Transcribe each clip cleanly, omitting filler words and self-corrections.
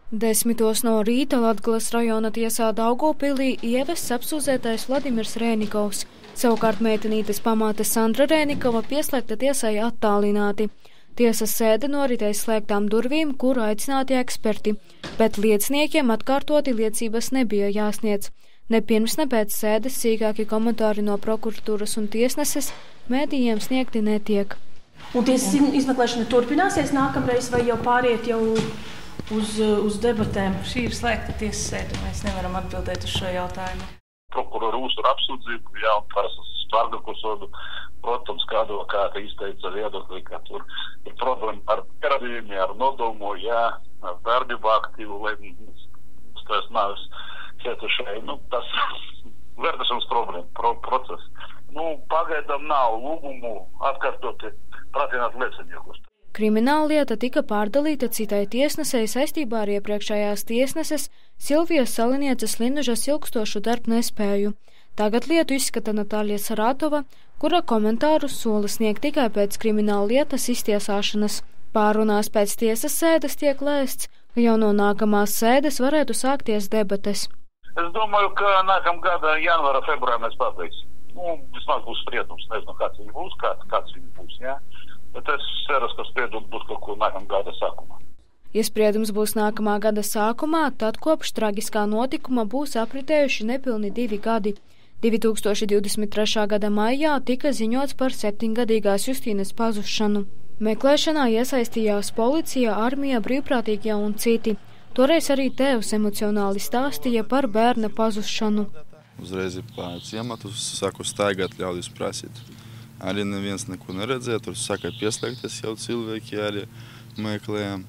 10 no rīta Latgales rajona tiesā Daugavpilī ievests apsūdzētais Vladimirs Rēnikovs. Savukārt meitenītes pamāte Sandra Rēnikova pieslēgta tiesai attālināti. Tiesas sēde noritēs slēgtām durvīm, kur aicināti eksperti, bet lieciniekiem atkārtoti liecības nebija jāsniedz. Ne pirms, ne pēc sēdes sīkāki komentāri no prokuratūras un tiesneses mēdījiem sniegti netiek. Un tiesas izmeklēšana turpināsies nākamreiz vai jau pāriet uz debatēm? Šī ir slēgta tiesas sēde, mēs nevaram atbildēt uz šo jautājumu. Prokurori uztur apsūdzību, jā, un tās Spargaku sodu, protams, kā advokāta izteica viedokli, ka tur ir problēma ar pierādījumiem, ar nodomu, jā, ar darbību aktīvu, lai uzstājas nāves cietušai. Tas vērtēšanas problēma, process. Pagaidām nav lūgumu atkārtoti pratināt lieciniekus. Krimināllieta tika pārdalīta citai tiesnesei saistībā ar iepriekšējās tiesneses Silvijas Salinieces Linužas ilgstošu darbu nespēju. Tagad lietu izskata Natālija Sarātova, kura komentārus sola sniegt tikai pēc krimināllietas iztiesāšanas. Pārunās pēc tiesas sēdes tiek lēsts, ka jau no nākamās sēdes varētu sākties debates. Es domāju, ka nākamgada janvāra, februārā mēs pabeigsim. Vismaz būs spriedums, nezinu, kāds viņi būs, kāds viņi būs, jā. Bet es ceru, ka spriedums būs kaut ko nākamgada sākumā. Ja spriedums būs nākamā gada sākumā, tad kopš traģiskā notikuma būs apritējuši nepilni 2 gadi. 2023. gada maijā tika ziņots par 7-gadīgās Justīnes pazušanu. Meklēšanā iesaistījās policija, armija, brīvprātīgie un citi. Toreiz arī tēvs emocionāli stāstīja par bērna pazušanu. Uzreiz ir pār ciematu, saku staigāt, ļaudis prasīt. Arī neviens neko neredzēja, tur saka pieslēgties jau cilvēki arī meklējām.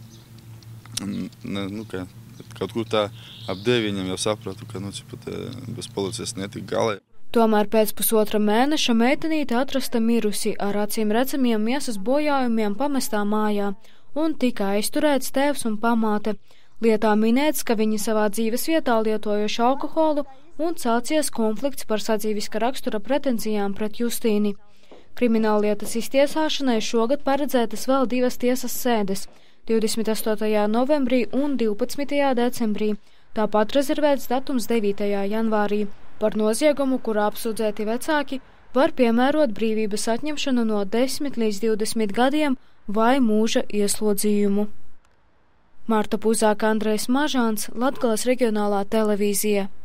Kaut kur tā ap 9 jau sapratu, ka bez policijas netika galā. Tomēr pēc pusotra mēneša meitenīte atrasta mirusi ar acīm redzamiem miesas bojājumiem pamestā mājā un tika aizturēts tēvs un pamāte. Lietā minēts, ka viņi savā dzīves vietā lietojuši alkoholu un sācies konflikts par sadzīviska rakstura pretenzijām pret Justīni. Krimināllietas iztiesāšanai šogad paredzētas vēl 2 tiesas sēdes – 28. novembrī un 12. decembrī. Tāpat rezervēts datums 9. janvārī. Par noziegumu, kurā apsūdzēti vecāki, var piemērot brīvības atņemšanu no 10 līdz 20 gadiem vai mūža ieslodzījumu. Marta Puzāka, Andrejs Mažāns, Latgales reģionālā televīzija.